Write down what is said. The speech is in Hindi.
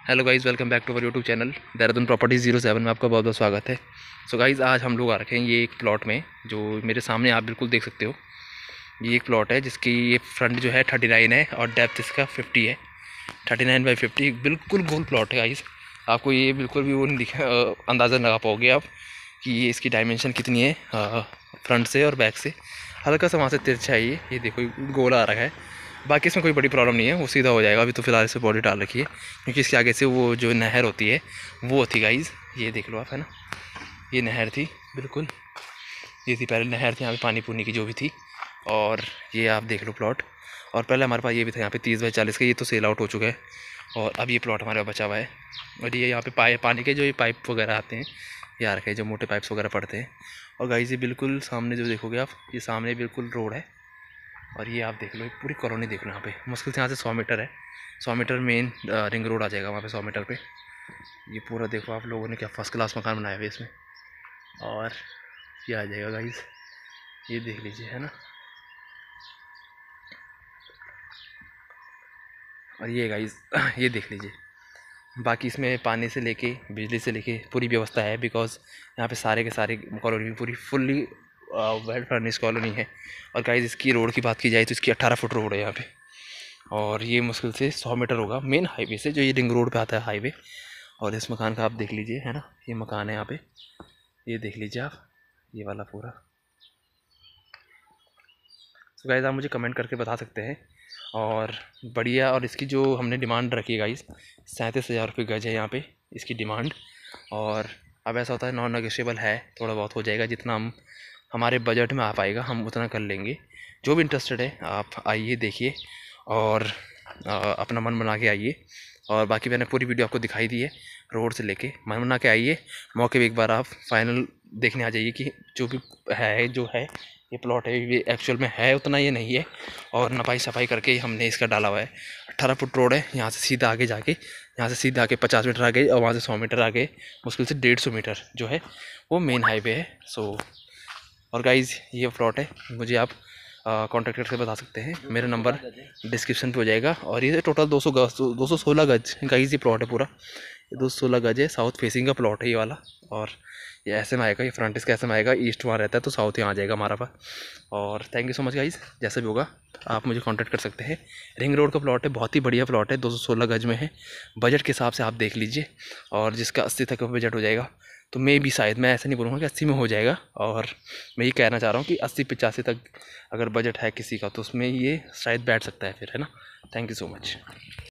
Hello guys, welcome back to our YouTube channel Dehradun property 07 में आपका बहुत बहुत स्वागत है। सो गाइज़, आज हम लोग आ रखे हैं ये एक प्लॉट में जो मेरे सामने आप बिल्कुल देख सकते हो। ये एक प्लॉट है जिसकी ये फ्रंट जो है 39 है और डेप्थ इसका 50 है। 39/50 बिल्कुल गोल प्लॉट है गाइज़। आपको ये बिल्कुल भी वो नहीं दिखा, अंदाज़ा लगा पाओगे आप कि ये इसकी डायमेंशन कितनी है फ्रंट से और बैक से। हल्का सा वहाँ से तिरछा है ये देखो गोल आ रखा है। बाकी इसमें कोई बड़ी प्रॉब्लम नहीं है, वो सीधा हो जाएगा। अभी तो फिलहाल इसे बॉडी डाल रखी है क्योंकि इसके आगे से वो जो नहर होती है वो थी गाइज़। ये देख लो आप, है ना, ये नहर थी बिल्कुल। ये थी पहले नहर थी यहाँ पे पानी पूनी की जो भी थी। और ये आप देख लो प्लॉट। और पहले हमारे पास ये भी था यहाँ पे 30/40 का, ये तो सेल आउट हो चुका है। और अब ये प्लॉट हमारे पास बचा हुआ है। और ये यहाँ पे पानी के जो ये पाइप वगैरह आते हैं, ये आ रखे हैं जो मोटे पाइप्स वगैरह पड़ते हैं। और गाइज़ ये बिल्कुल सामने जो देखोगे आप, ये सामने बिल्कुल रोड है। और ये आप देख लो, पूरी कॉलोनी देख लो। यहाँ पे मुश्किल से यहाँ से 100 मीटर है। 100 मीटर मेन रिंग रोड आ जाएगा वहाँ पे 100 मीटर पे। ये पूरा देखो आप लोगों ने क्या फर्स्ट क्लास मकान बनाया हुआ है इसमें। और ये आ जाएगा गाइस, ये देख लीजिए, है ना। और ये गाइस ये देख लीजिए। बाकी इसमें पानी से लेके बिजली से लेके पूरी व्यवस्था है, बिकॉज यहाँ पे सारे के सारे कॉलोनी पूरी फुल्ली वेल फर्निश कॉलोनी है। और गाइस इसकी रोड की बात की जाए तो इसकी 18 फुट रोड है यहाँ पे। और ये मुश्किल से 100 मीटर होगा मेन हाईवे से, जो ये रिंग रोड पे आता है हाईवे। और इस मकान का आप देख लीजिए, है ना, ये मकान है यहाँ पे, ये देख लीजिए आप, ये वाला पूरा। तो गाइस आप मुझे कमेंट करके बता सकते हैं। और बढ़िया, और इसकी जो हमने डिमांड रखी है गाइस, 37,000 रुपये गज है यहाँ पे इसकी डिमांड। और अब ऐसा होता है नॉन नेगोशिएबल है, थोड़ा बहुत हो जाएगा, जितना हम हमारे बजट में आ पाएगा हम उतना कर लेंगे। जो भी इंटरेस्टेड है आप आइए, देखिए और अपना मन बना के आइए। और बाकी मैंने पूरी वीडियो आपको दिखाई दी है, रोड से लेके मन बना के आइए। मौके पे एक बार आप फाइनल देखने आ जाइए कि जो भी है, जो है ये प्लॉट है, ये एक्चुअल में है उतना ये नहीं है। और नपाई सफाई करके हमने इसका डाला हुआ है। 18 फुट रोड है, यहाँ से सीधा आगे जाके, यहाँ से सीधा आके 50 मीटर आगे, और वहाँ से 100 मीटर आगे मुश्किल से 150 मीटर जो है वो मेन हाईवे है। सो और गाइज़ ये प्लॉट है, मुझे आप कॉन्टैक्ट करके बता सकते हैं। मेरा नंबर डिस्क्रिप्शन पे हो जाएगा। और ये टोटल 216 गज गाइज़ ये प्लॉट है पूरा। ये 216 गज है, साउथ फेसिंग का प्लॉट है ये वाला। और ये ऐसे में आएगा, ये फ्रंट इसका ऐसे में आएगा, ईस्ट वहाँ रहता है तो साउथ यहाँ आ जाएगा हमारा पास। और thank you so much guys, जैसा भी होगा आप मुझे कांटेक्ट कर सकते हैं। रिंग रोड का प्लॉट है, बहुत ही बढ़िया प्लॉट है, 216 गज में है। बजट के हिसाब से आप देख लीजिए। और जिसका 80 तक का बजट हो जाएगा तो मैं भी, शायद मैं ऐसा नहीं बोलूँगा कि 80 में हो जाएगा। और मैं ये कहना चाह रहा हूँ कि 80-85 तक अगर बजट है किसी का तो उसमें ये शायद बैठ सकता है फिर, है ना। Thank you so much.